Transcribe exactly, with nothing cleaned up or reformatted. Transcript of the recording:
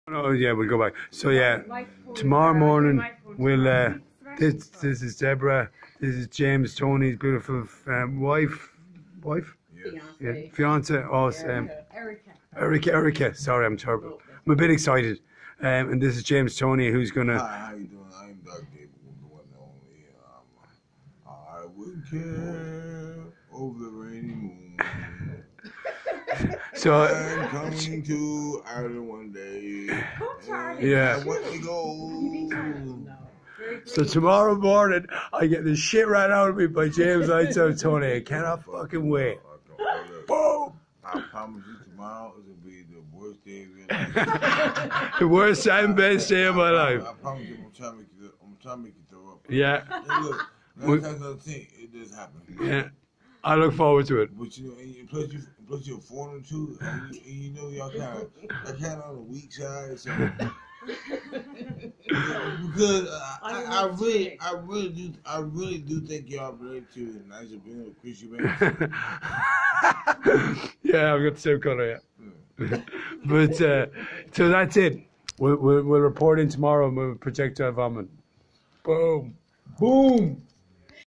Oh yeah, we'll go back. So yeah, tomorrow morning we'll. Uh, this this is Deborah. This is James Toney's beautiful um, wife. Wife. Yes. Yeah, fiance. Oh, um, Erica. Erica. Erica. Sorry, I'm terrible. I'm a bit excited. Um, and this is James Toney, who's gonna. Hi, how you doing? I'm Doug Gable, the one and only. Um, I would care over the rainy moon. So I'm coming to Ireland one day. yeah. I want to go. So tomorrow morning, I get the shit right out of me by James Lights Out Tony. I cannot fucking wait. Boom! I promise you, tomorrow is gonna be the worst day of your life. The worst and best day of my life. I promise you, I'm trying to make you. I'm trying to make you throw up. Yeah. And look, nine times out of ten, it does happen. Yeah. I look forward to it. But you know, and you, plus you, plus you're foreign too, and you, and you know y'all kind of, y'all kind of on the weak side, so. Because uh, I, I really, I really do, I really do think y'all related to a nice being a Christian man. Yeah, I've got the same colour, yeah. But uh, so that's it. We'll, we'll, we'll report in tomorrow and we'll projectile vomit. Boom. Boom.